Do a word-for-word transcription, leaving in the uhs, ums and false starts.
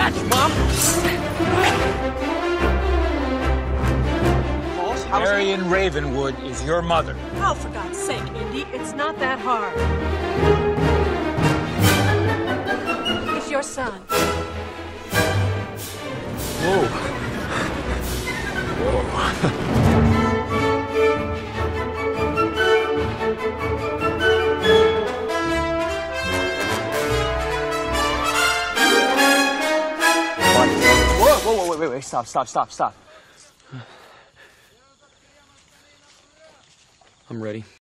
match, Mom. Marion Ravenwood is your mother. Oh, for God's sake, Indy, it's not that hard. It's your son. Whoa. Whoa, whoa, whoa, wait, wait, wait, stop, stop, stop, stop. I'm ready.